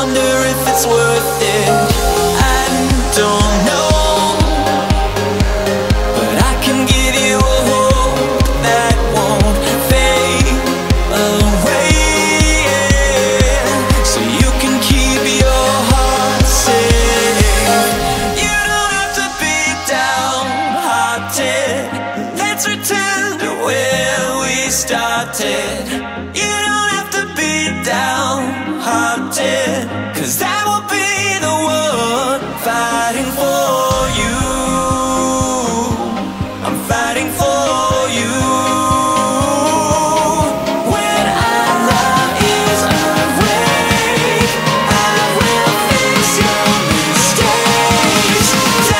wonder if it's worth it. I don't know, but I can give you a hope that won't fade away, so you can keep your heart safe. You don't have to be downhearted. Let's return to where we started. You don't have to be downhearted, 'cause that will be the one fighting for you. I'm fighting for you. When our love is awake, I will fix your mistakes.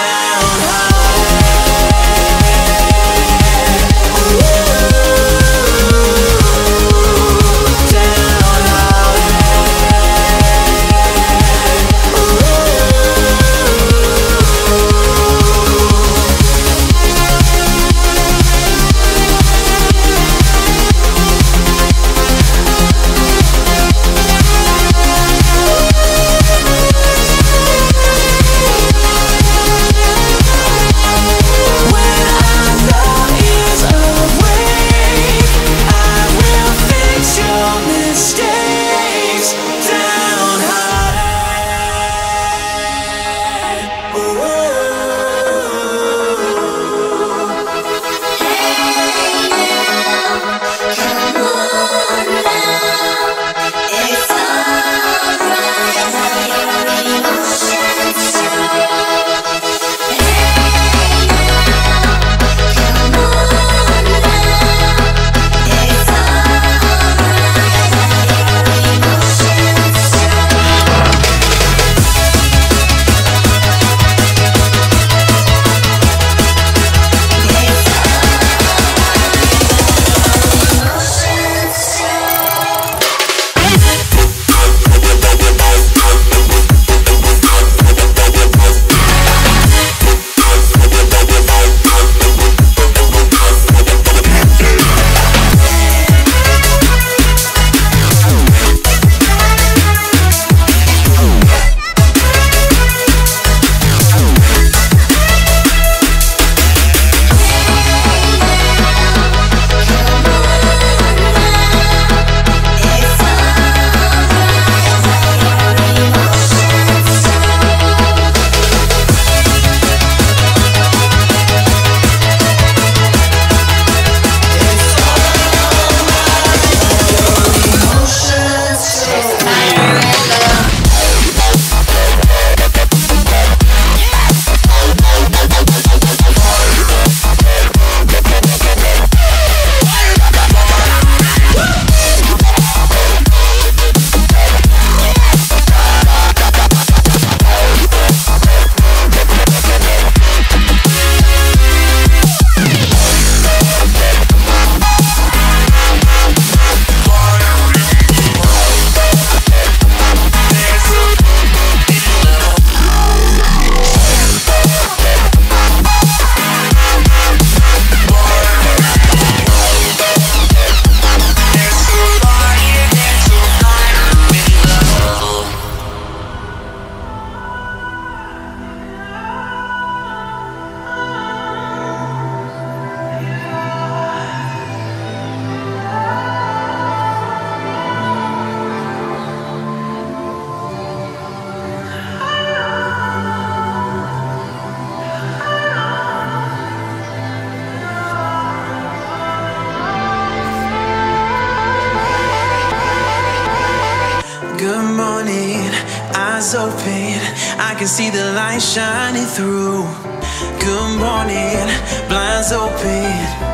Good morning, eyes open, I can see the light shining through. Good morning, blinds open,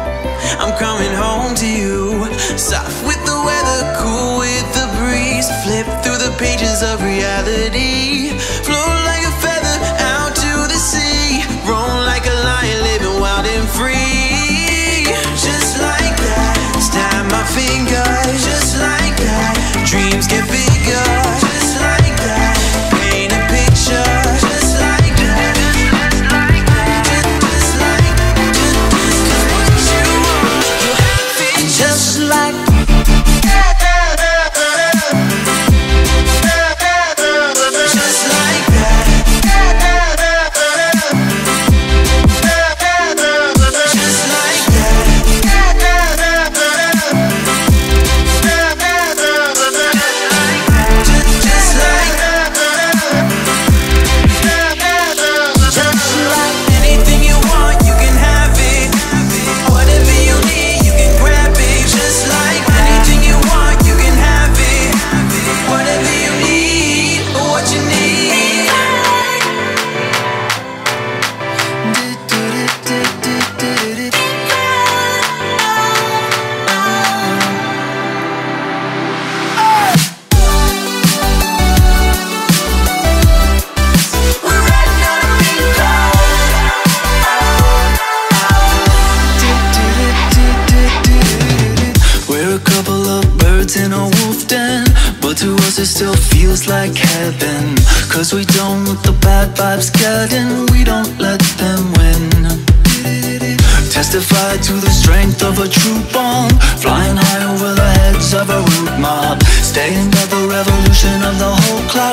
I'm coming home to you. Soft with the weather, cool with the breeze. Flip through the pages of reality. Float like a feather out to the sea. Roam like a lion, living wild and free. Just like that, snap my fingers. Just like that, dreams get bigger. Just like that, paint a picture. Just like that, just like that, just like that, just what you want, you have it. Just like feels like heaven. Cause we don't let the bad vibes get in, we don't let them win. Testify to the strength of a true bond, flying high over the heads of a rude mob, staying by the revolution of the whole cloud.